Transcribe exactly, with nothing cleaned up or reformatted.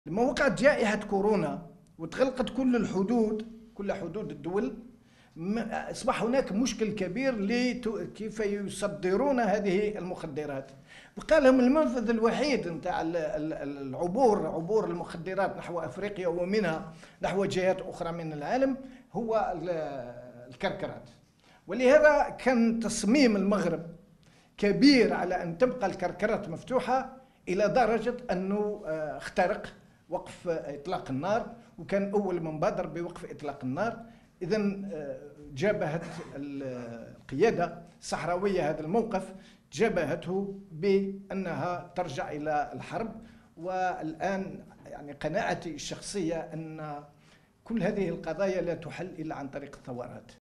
لما وقعت جائحة كورونا وتغلقت كل الحدود كل حدود الدول، أصبح هناك مشكل كبير لكيف يصدرون هذه المخدرات. بقى لهم المنفذ الوحيد نتاع العبور عبور المخدرات نحو أفريقيا ومنها نحو جهات أخرى من العالم هو الكركرات. ولهذا كان تصميم المغرب كبير على أن تبقى الكركرات مفتوحة إلى درجة أنه اخترق وقف إطلاق النار، وكان أول من بادر بوقف إطلاق النار. إذن جابهت القيادة الصحراوية هذا الموقف، جابهته بأنها ترجع إلى الحرب. والآن يعني قناعتي الشخصية أن كل هذه القضايا لا تحل إلا عن طريق الثورات.